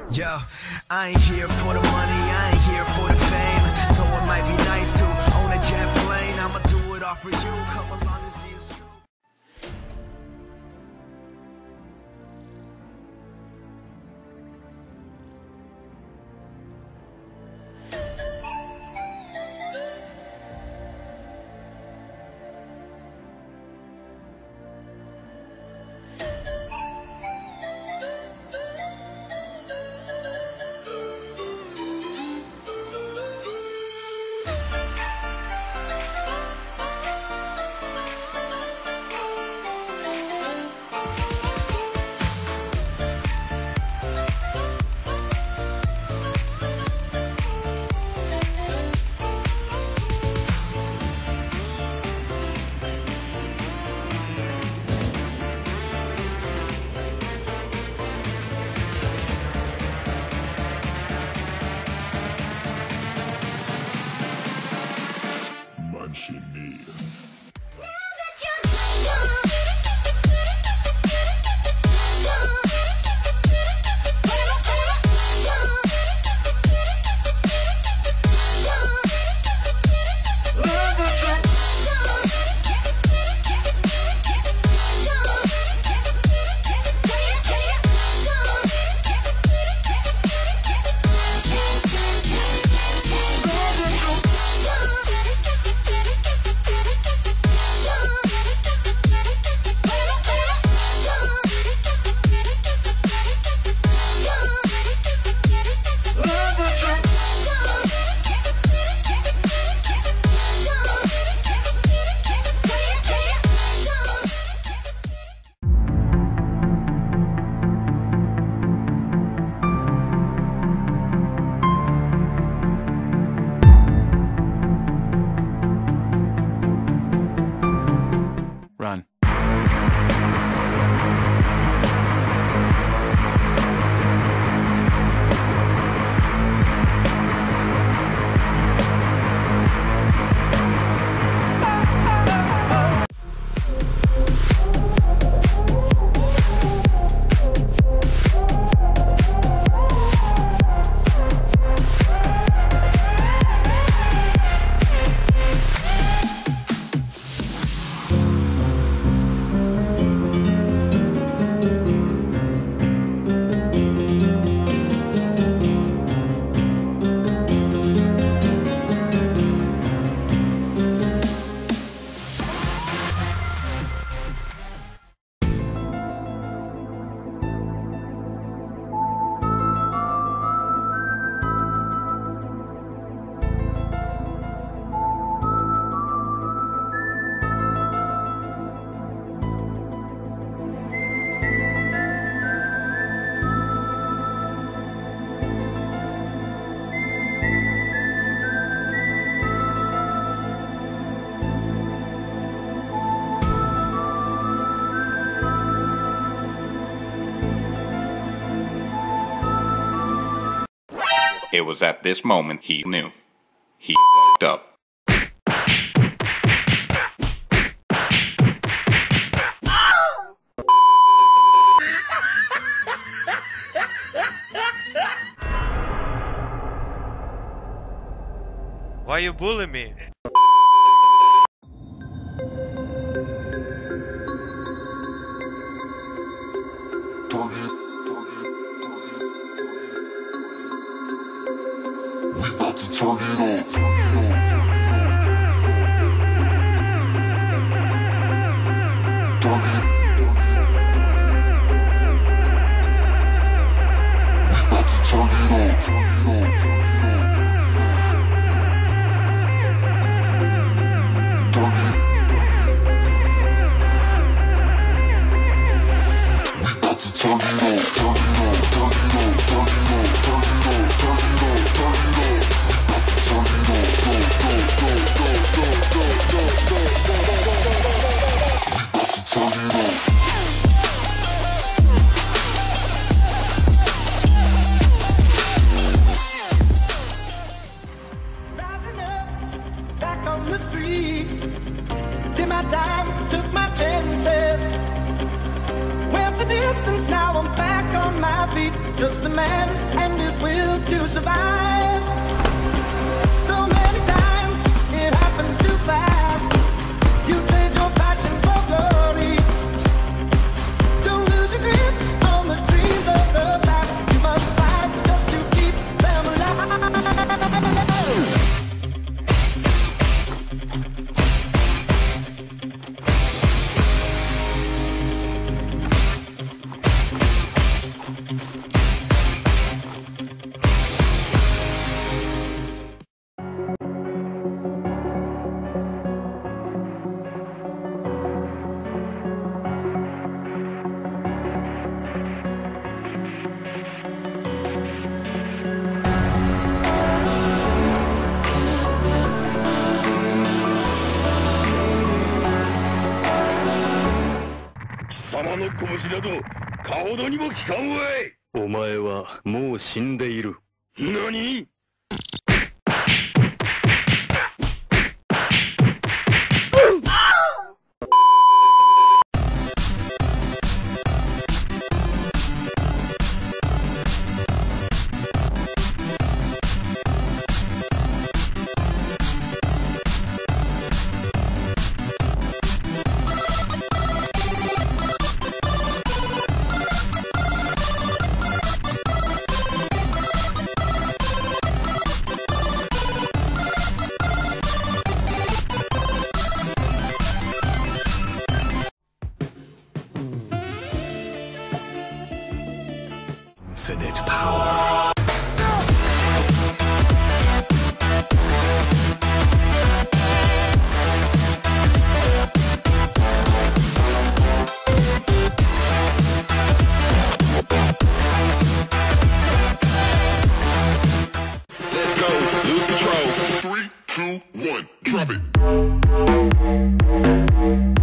Yo, I ain't here for the money, I ain't here for the fame. Though it might be nice to own a jet plane, I'ma do it all for you. Come along and see it's true. Manchineel. Run. It was at this moment he knew. He fucked up. Why you bullying me? Turn it up. Turn it up. man and his will to survive. So many times it happens too fast. You trade your passion for glory. Don't lose your grip on the dreams of the past. You must fight just to keep them alive. Infinite power. Let's go. Lose control. 3, 2, 1. Drop it.